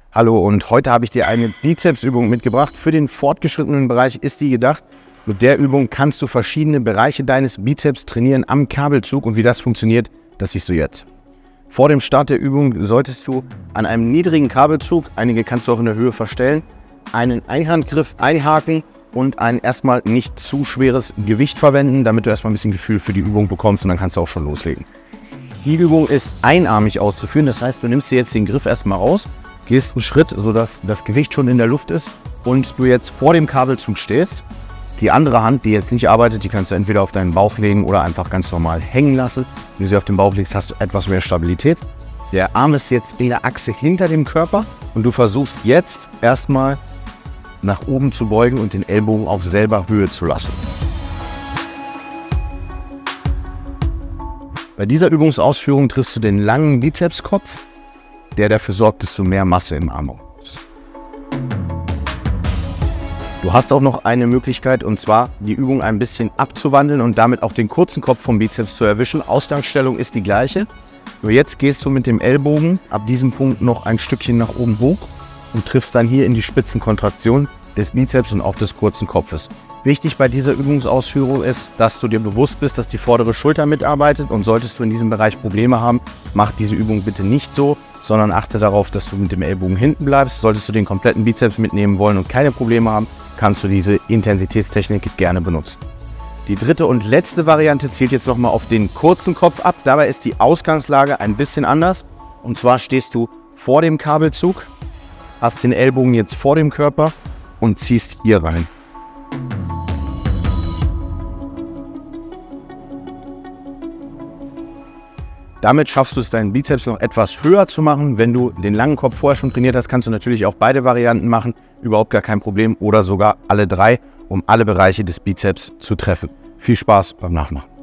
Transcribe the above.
Hallo, und heute habe ich dir eine Bizepsübung mitgebracht. Für den fortgeschrittenen Bereich ist die gedacht. Mit der Übung kannst du verschiedene Bereiche deines Bizeps trainieren am Kabelzug, und wie das funktioniert, das siehst du jetzt. Vor dem Start der Übung solltest du an einem niedrigen Kabelzug, einige kannst du auch in der Höhe verstellen, einen Einhandgriff einhaken und ein erstmal nicht zu schweres Gewicht verwenden, damit du erstmal ein bisschen Gefühl für die Übung bekommst, und dann kannst du auch schon loslegen. Die Übung ist einarmig auszuführen, das heißt, du nimmst dir jetzt den Griff erstmal raus, gehst einen Schritt, sodass das Gewicht schon in der Luft ist und du jetzt vor dem Kabelzug stehst. Die andere Hand, die jetzt nicht arbeitet, die kannst du entweder auf deinen Bauch legen oder einfach ganz normal hängen lassen. Wenn du sie auf den Bauch legst, hast du etwas mehr Stabilität. Der Arm ist jetzt in der Achse hinter dem Körper und du versuchst jetzt erstmal nach oben zu beugen und den Ellbogen auf selber Höhe zu lassen. Bei dieser Übungsausführung triffst du den langen Bizepskopf, der dafür sorgt, dass du mehr Masse im Arm hast. Du hast auch noch eine Möglichkeit, und zwar die Übung ein bisschen abzuwandeln und damit auch den kurzen Kopf vom Bizeps zu erwischen. Ausgangsstellung ist die gleiche. Nur jetzt gehst du mit dem Ellbogen ab diesem Punkt noch ein Stückchen nach oben hoch und triffst dann hier in die Spitzenkontraktion des Bizeps und auch des kurzen Kopfes. Wichtig bei dieser Übungsausführung ist, dass du dir bewusst bist, dass die vordere Schulter mitarbeitet, und solltest du in diesem Bereich Probleme haben, mach diese Übung bitte nicht so, sondern achte darauf, dass du mit dem Ellbogen hinten bleibst. Solltest du den kompletten Bizeps mitnehmen wollen und keine Probleme haben, kannst du diese Intensitätstechnik gerne benutzen. Die dritte und letzte Variante zielt jetzt nochmal auf den kurzen Kopf ab. Dabei ist die Ausgangslage ein bisschen anders. Und zwar stehst du vor dem Kabelzug, hast den Ellbogen jetzt vor dem Körper und ziehst hier rein. Damit schaffst du es, deinen Bizeps noch etwas höher zu machen. Wenn du den langen Kopf vorher schon trainiert hast, kannst du natürlich auch beide Varianten machen. Überhaupt gar kein Problem. Oder sogar alle drei, um alle Bereiche des Bizeps zu treffen. Viel Spaß beim Nachmachen.